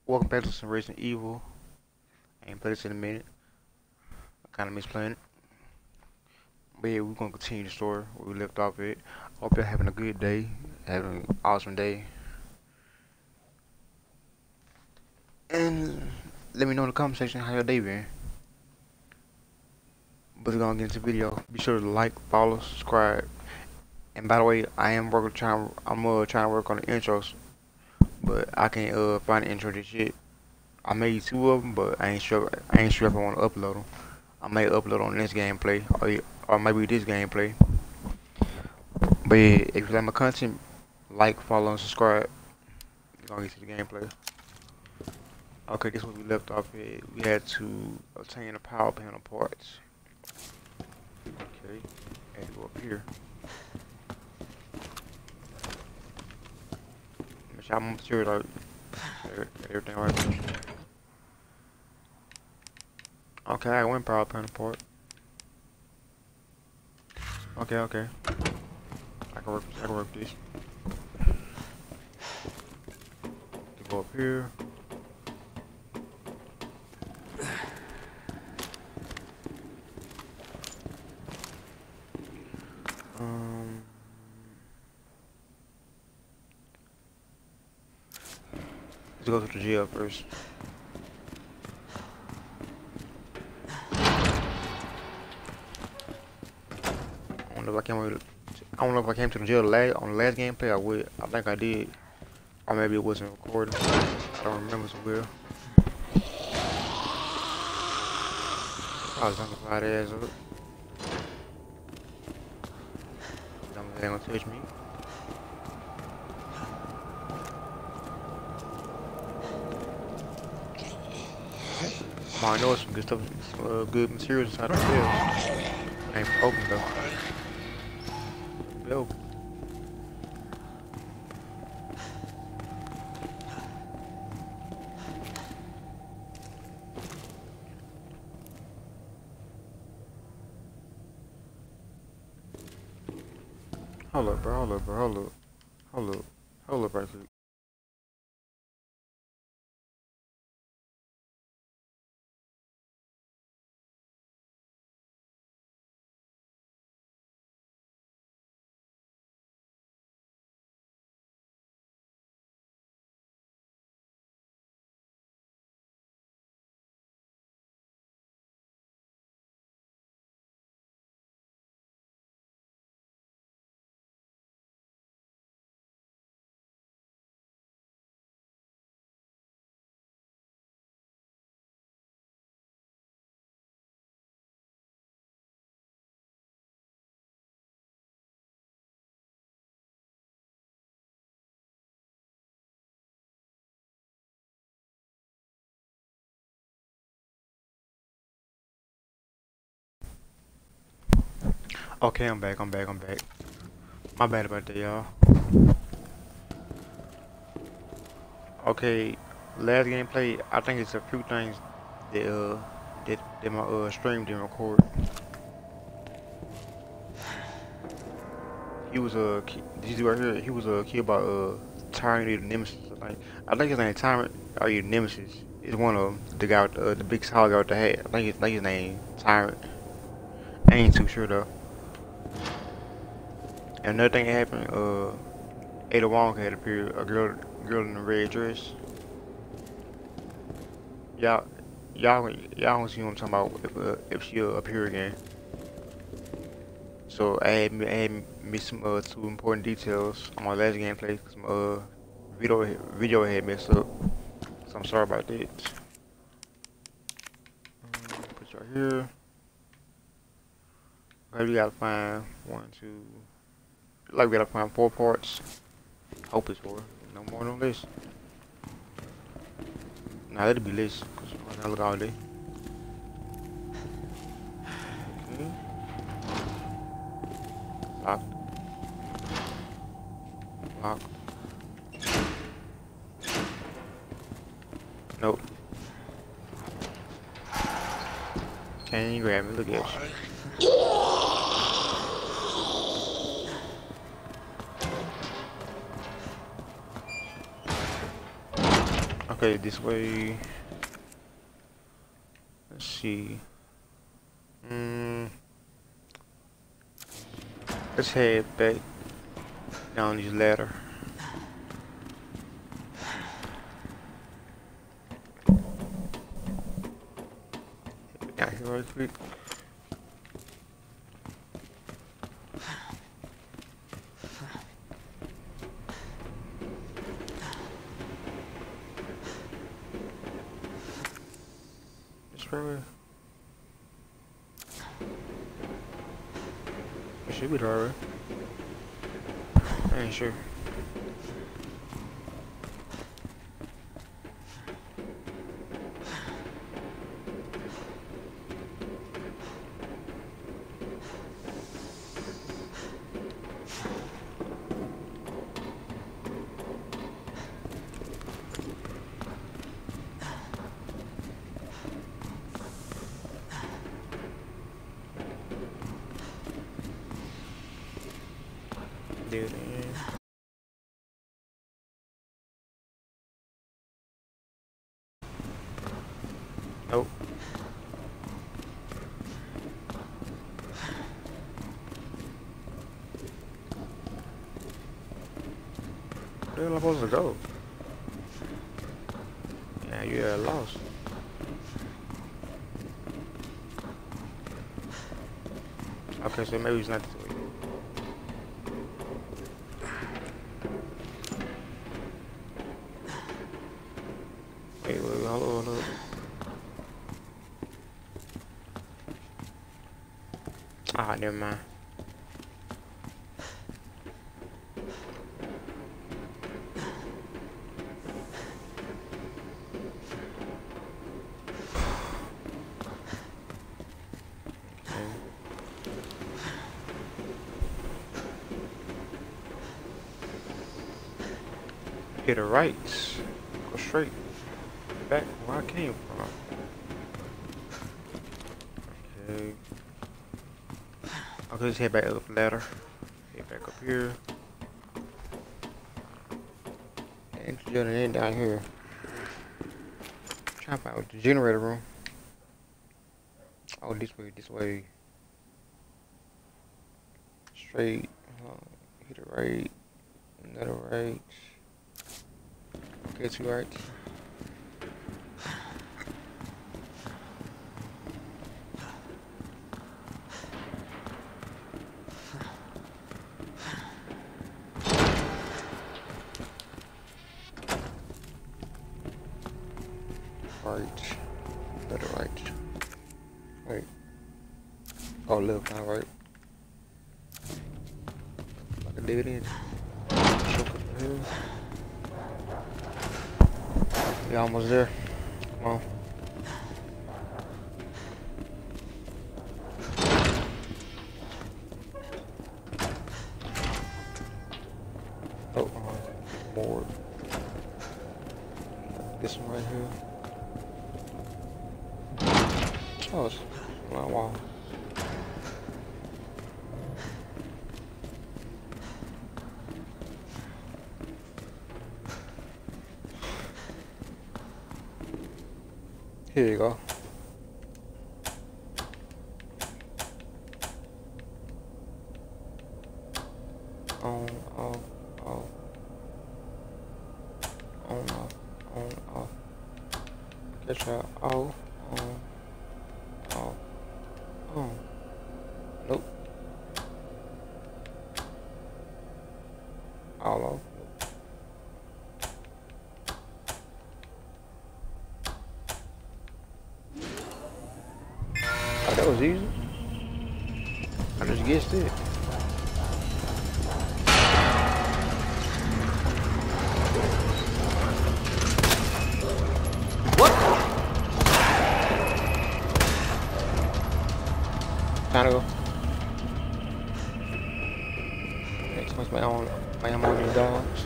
Welcome back to some Resident Evil. I ain't played this in a minute. I kinda miss playing it. But yeah, we're gonna continue the story where we left off at. Hope you're having a good day, having an awesome day. And let me know in the comment section how your day been. But we're gonna get into the video. Be sure to like, follow, subscribe. And by the way, I'm trying to work on the intros, but I can't find the intro to this shit. I made two of them, but I ain't sure if I want to upload them. I may upload on this gameplay or maybe this gameplay. But yeah, if you like my content, like, follow, and subscribe. We're gonna get to the gameplay. Okay, this is what we left off at. We had to obtain the power panel parts. Okay, had to go up here. Make sure I'm sure that everything right. Okay, I got one power panel part. Okay. I can work this. To go up here. Let's go to the jail first. I don't know if I came to the jail on the last gameplay. I would. I think I did, or maybe it wasn't recorded. I don't remember so well. Probably gonna fly their ass up. They ain't gonna touch me. I know some good stuff, some good materials inside the jail. I ain't open though. Yo. Hold up, bro. Hold up right quick. Okay, I'm back. My bad about that, y'all. Okay, last gameplay. I think it's a few things that that my stream didn't record. He was a did you see right here? He was a kid about Tyrant the Nemesis. I think his name Tyrant or your Nemesis. Is one of them. The guy with the big solid guy with the hat. I think his name Tyrant. I ain't too sure though. And another thing that happened. Ada Wong had appeared. A girl in a red dress. Y'all y'all don't see what I'm talking about if she appear again. So I had missed some two important details on my last gameplay. Cause my video had messed up. So I'm sorry about that. Put it right here. Okay, we gotta find one, two. Like we gotta find 4 parts. Hope it's 4. No more, no less. Nah, that'll be less. Cause I'm gonna look all day. Okay. Locked. Locked. Nope. Can't even grab me. Look at you. Okay, this way. Let's see. Mm, let's head back down this ladder. Down here right quick. It's right. It should be the right way. I ain't sure. Dead end. Nope. Where am I supposed to go? Yeah, you got lost. Okay, so maybe it's not this way. Wait, hold on. Ah, never mind. Hit the right. Go straight back where I came from. Okay. Okay, let's head back up the ladder. Head back up here. And joining in down here. Trying to find the generator room. Oh, this way. Straight. Hit the right. Another right. Okay, 2 rights. Right. Another right. Wait. Oh, left, not right. Like a dead end. Choke up the hill. We almost there. Come on. Oh, more. This one right here. Oh, it's my wall. Here you go. On, off, off. On, off. Catch out, off, on, off, on. Nope. All off. Oh, that was easy. I just guessed it. Time to go. Next one's my own new dogs.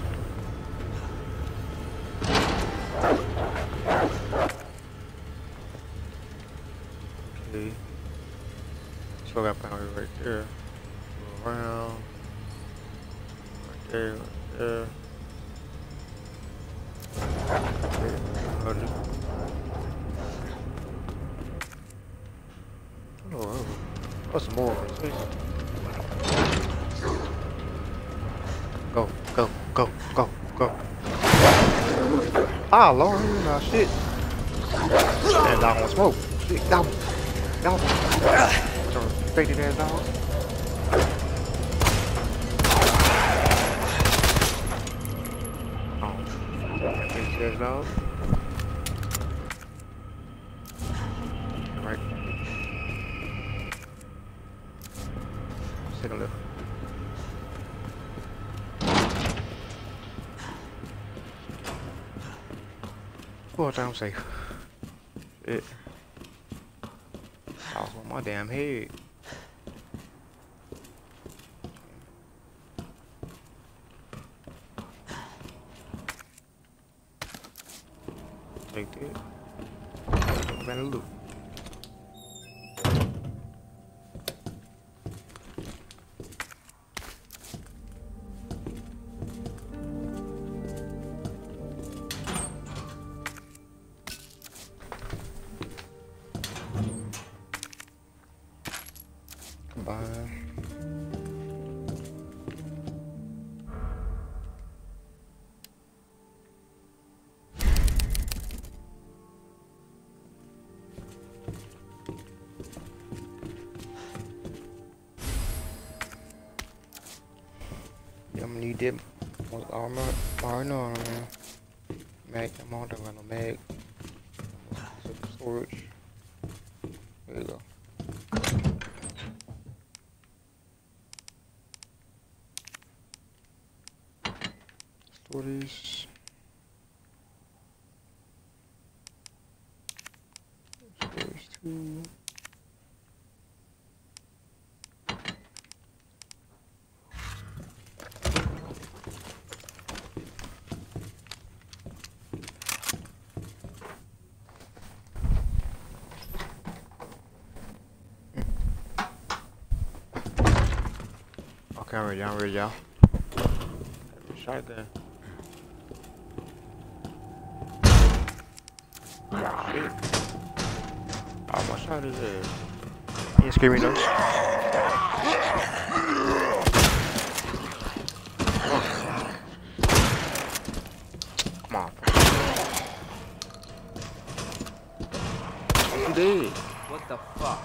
Okay. So I got power right there. Go around. Right there, right there. something. Oh, what's some more? Go, go, go, go, go. Ah, Lord, nah, shit. That dog on smoke. Shit, got him. Got him. Some faded ass dog. Oh, faded ass dog. Right. Second left. Oh, I'm safe. Shit. I was on my damn head. Take that. Better look. Bye. Yeah, I'm gonna need them. Armor. No, man. Mag. I'm on. Don't got no mag. Storage. There you go. Storage. Storage 2. Okay, I'm ready, y'all. Shotgun. Shit. Oh, my shot is there. He ain't screaming though. Come on. You dead. What the fuck?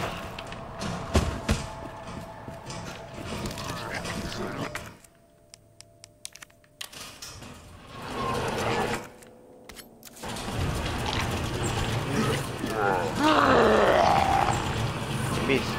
Miss.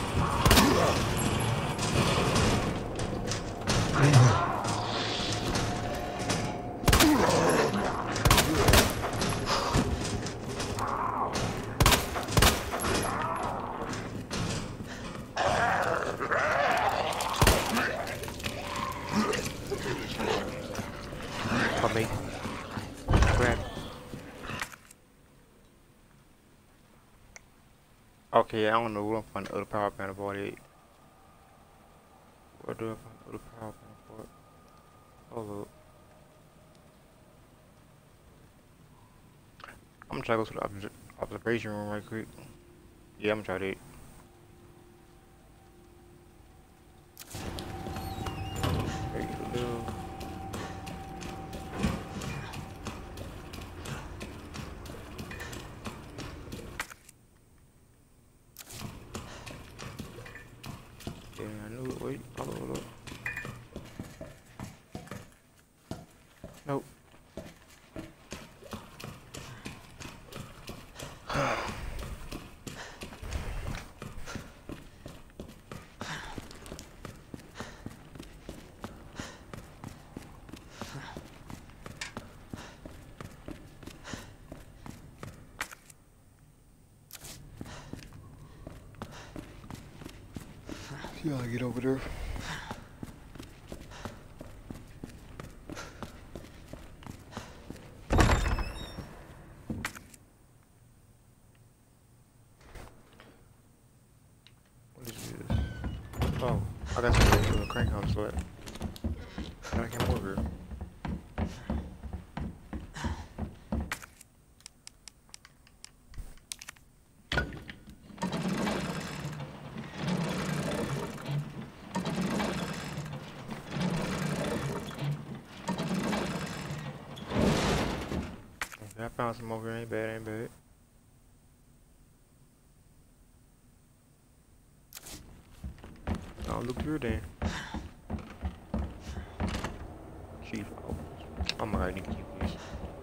For me. Grab. Okay, I don't know what I'm finding the other power panel for it. What do I find the other power panel for it? Hold up. I'm gonna try to go to the observation room right quick. Yeah, I'm gonna try that. There you go. Yeah, I knew it. Wait, hold up. Nope. See how I get over there. What is this? Oh, I got something to do a crank on select. I can't move here. I found some over here. Ain't bad, ain't bad. Oh, look here then. Chief. Oh, oh my god, I need to keep this.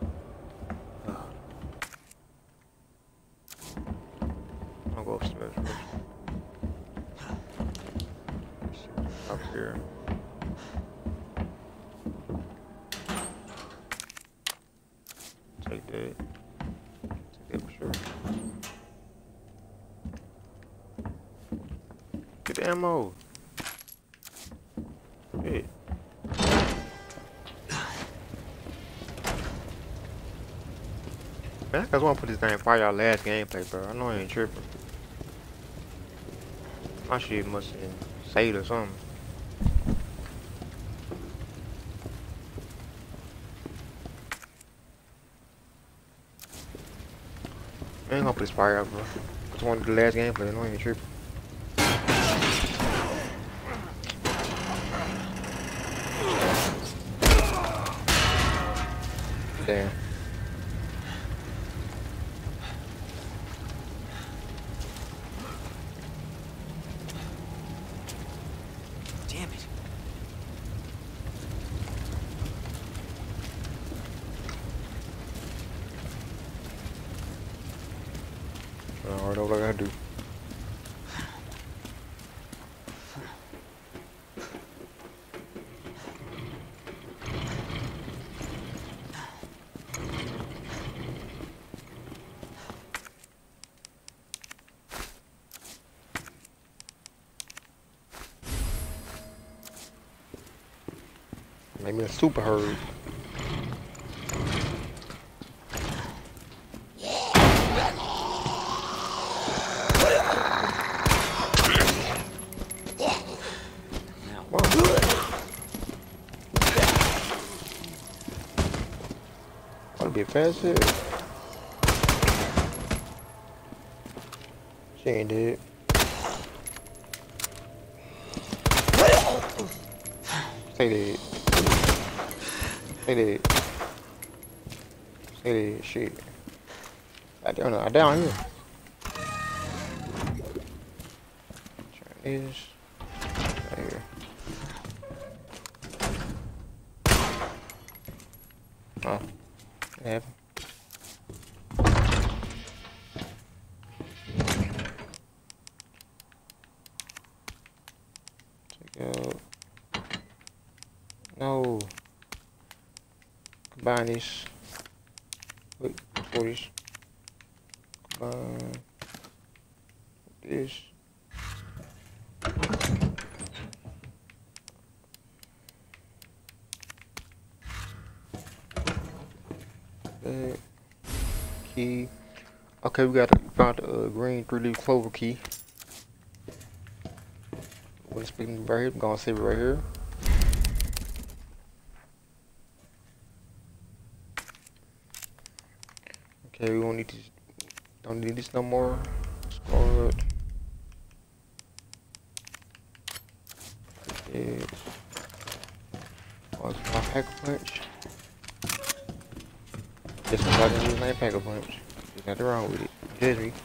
I'll go upstairs first. Up here. Take that. Take that for sure. Get the ammo. Shit. Man, I just want to put this thing in fire y'all last gameplay, bro. I know I ain't tripping. My shit must have been saved or something. I ain't gonna put this fire out, bro. I just wanted the last gameplay. I know I ain't tripping. Damn. Damn it. I already know what I gotta do. Make me a super hurry. Wanna be fast here? She ain't dead. Stay dead. Stay dead. Stay dead. Shit. I down here. Turn this. Right here. Oh. What happened? Take out. No. Combine this. Wait, for this. Combine this. That key. Okay, we found the green 3-leaf clover key. We're speaking right here. I'm gonna save it right here. Okay, we don't need this no more. Score it. It's my Pack-a-Punch. Just so I can use my Pack-a-Punch. There's nothing wrong with it. Judge me.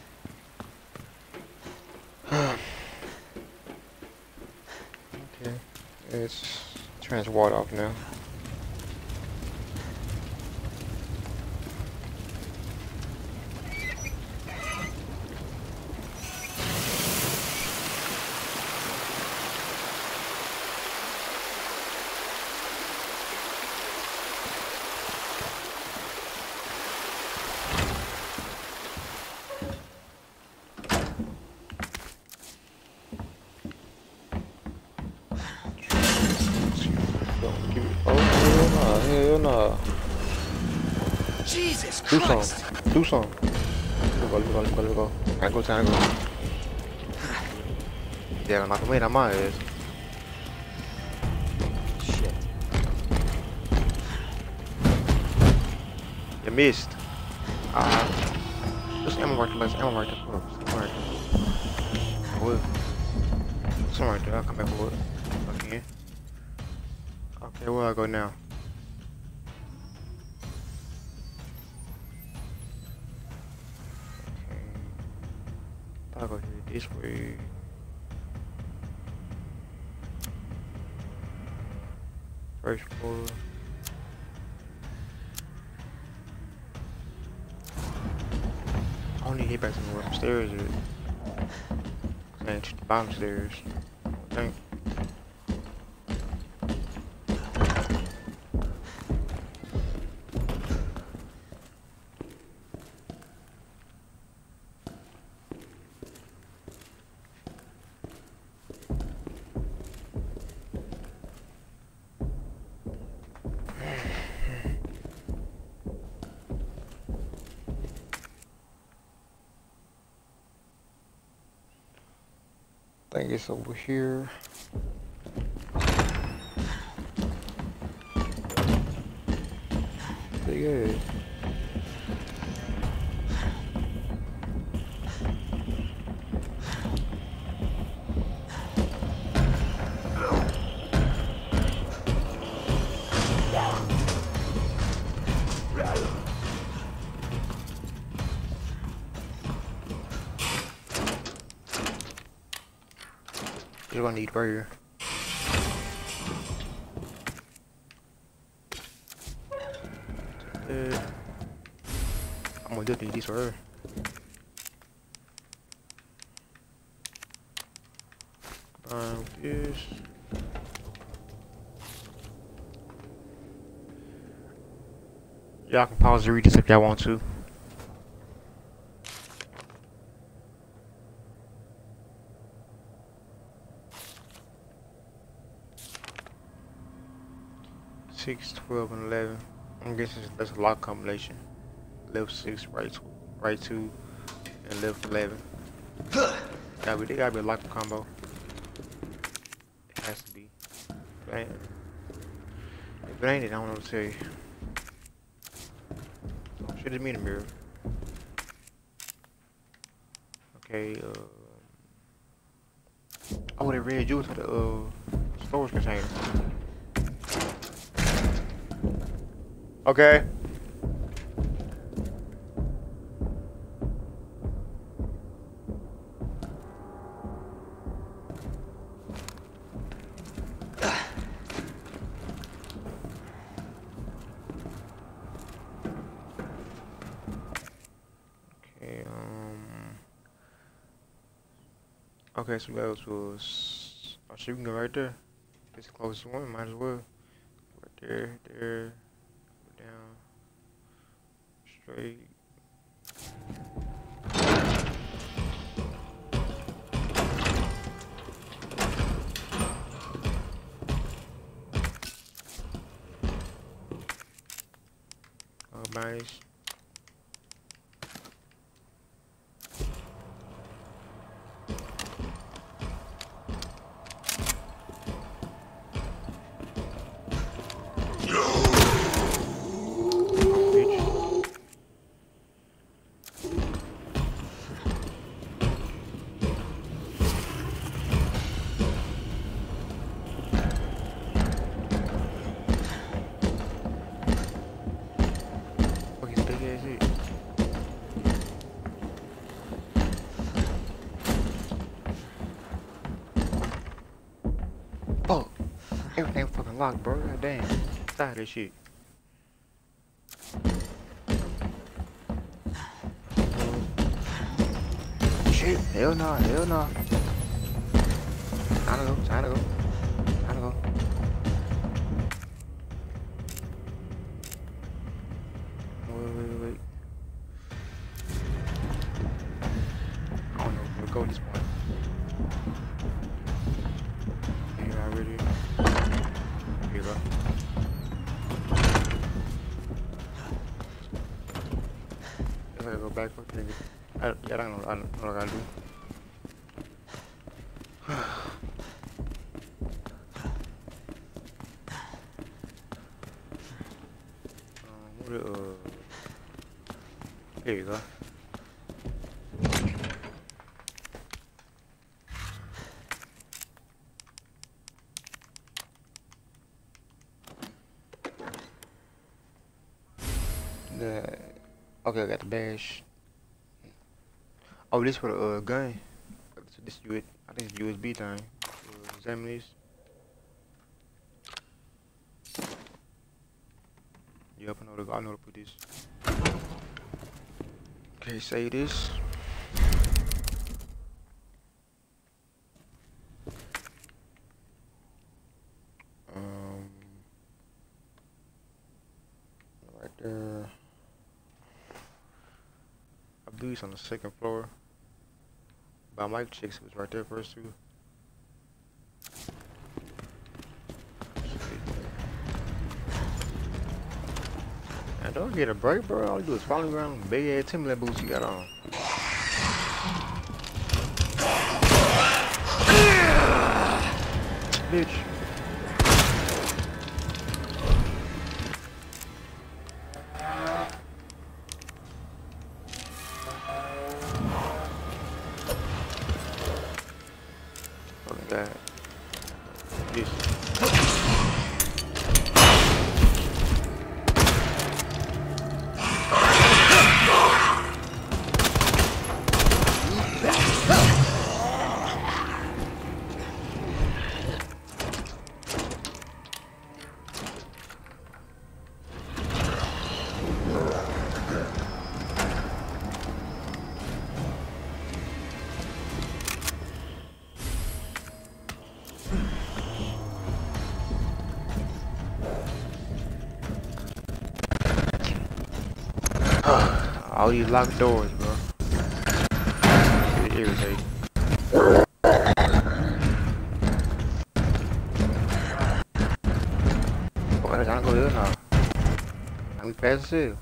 Okay, let's transfer water off now. Oh, hell no. Jesus Do Christ! something. Do something. Let go. I go, time to go. Yeah, knock him in on my ass. Shit. You missed. Just ammo right there. Ammo right there. Hold up. Ammo right there. I will. Some right there. I'll come back for it. Again. Okay, where I go now? I'll go here this way. First floor. I don't need to hit back to the upstairs yet. I ain't to the bottom stairs. I think. I think it's over here. Pretty good. You're gonna need burger. I'm gonna do this for her. This. Y'all can pause and read this if y'all want to. Six, 12, and 11. I'm guessing that's a lock combination. Left 6, right 2, and left 11. They gotta be a lock combo. It has to be. If it ain't, I don't know what to tell you. Should have been a mirror. Okay, oh, they red juice for the storage container. Okay. Okay, so we go to oh, so you can go right there. It's the closest one, might as well. Right there, there, go down, straight. Oh, nice. Fuck. Everything fucking locked, bro. God damn. Stop this shit. Shit. Hell no. Hell no. Time to go. Time to go. Time to go. Wait. I don't know where to go at this point. Here you go. I gotta go back. I don't know what I gotta do. Here you go. Okay, I got the badge. Oh, this for the gun. This U I think it's USB thing. Examine this. Yep, I know to put this. Okay, save this. Right there. I believe it's on the second floor. But I might check if it's right there first too. And don't get a break, bro. All you do is follow around with big ass Timberland boots you got on. Bitch. Fucking God. This. All these locked doors, bro. It irritates. Oh, I gotta go there now. I'm fast as hell.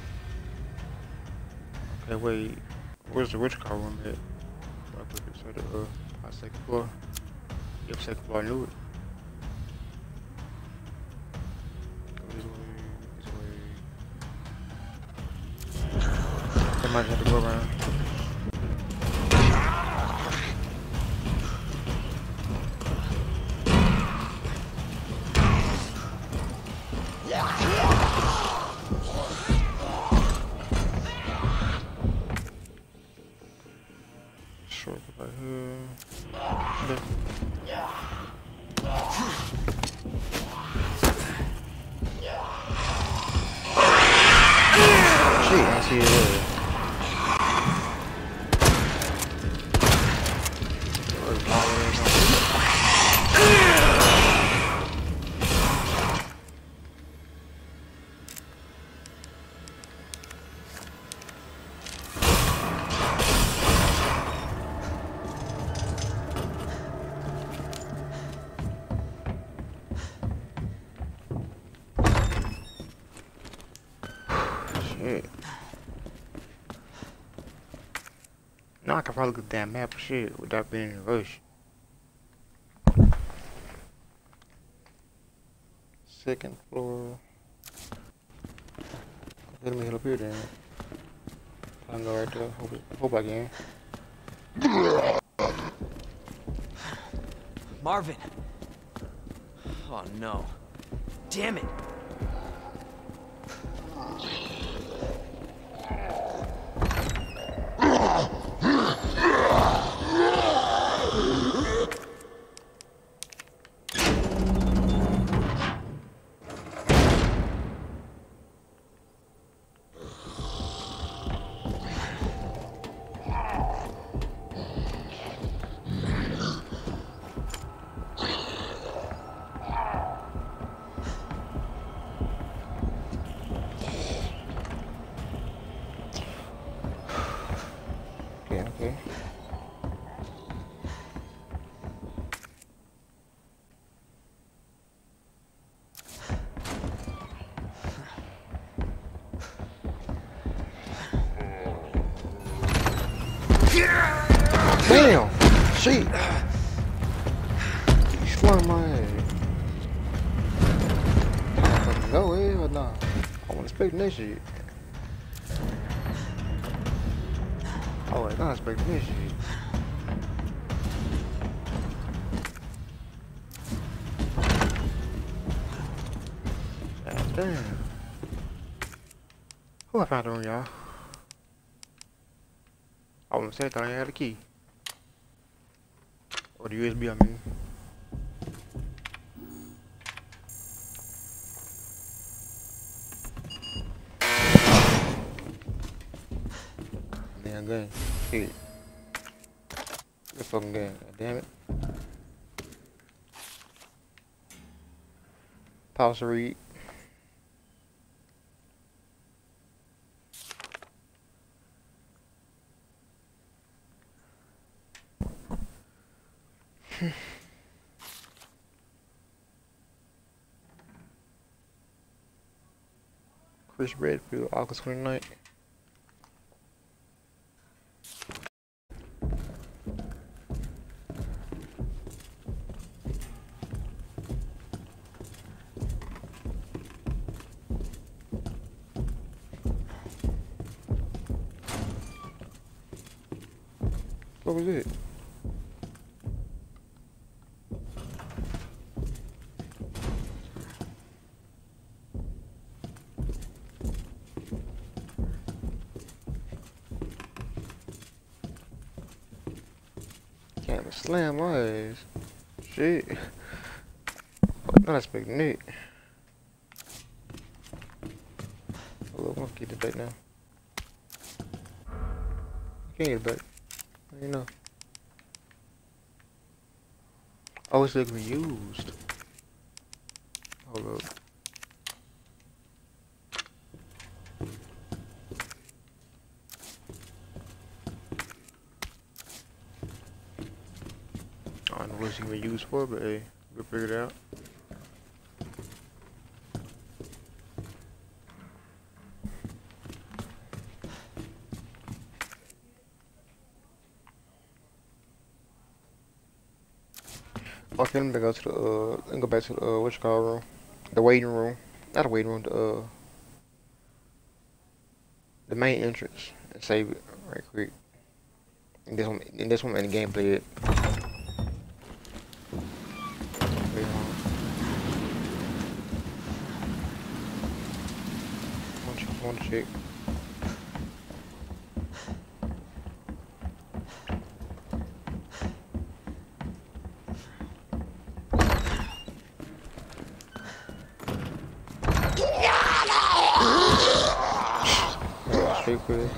Okay, wait. Where's the rich car room at? I put this at the second floor. Yep, second floor. I knew it. Go this way. I might have to go around. Short right here. Shit, I see it there. Shit. Now I can probably look at that map of shit without being in a rush. Second floor. Let me head up here then. I can go right there. Hope I can. Marvin. Oh no. Damn it. Okay. Damn! Shit! You slung my ass. I fucking go ahead or nah? I wasn't expecting that shit. I was not expecting this shit. God damn. Who I found the room, y'all? I wouldn't say I thought I had a key. Or the USB, I mean. Damn gun. Shit. Good fucking gun. God damn it. Pause to read. Claire Redfield, August 29th. What was it? Can't slam my ass. Shit. Not expecting it. Hold up, I'm gonna get it back now. I can't get it back. You know. Oh, it's looking used. Hold up. I don't know what it's even used for, but hey, we'll figure it out. Okay, let me go to the let me go back to the what you call room, the waiting room, not the waiting room, the main entrance, and save it right quick. And this one, in the gameplay it. Wait, I want to check. Straight quick.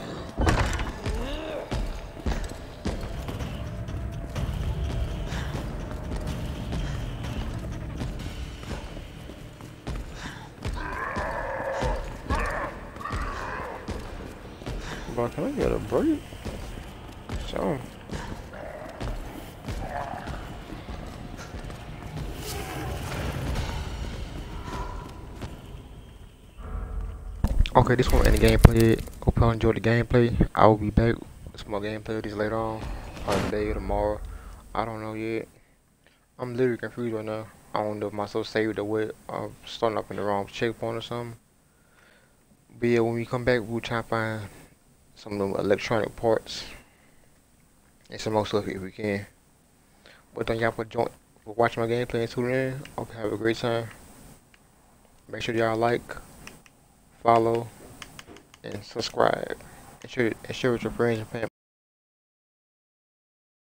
Bro, can I get a break? So. Okay, this one in the gameplay. Hope y'all enjoyed the gameplay. I will be back with some more gameplay of this later on. Probably today or tomorrow. I don't know yet. I'm literally confused right now. I don't know if myself saved or what. I'm starting up in the wrong checkpoint or something. But yeah, when we come back, we'll try to find some of them electronic parts and some more stuff if we can. But thank y'all for watching my gameplay and tuning in. Hope you have a great time. Make sure y'all like, follow, and subscribe. And share with your friends and family.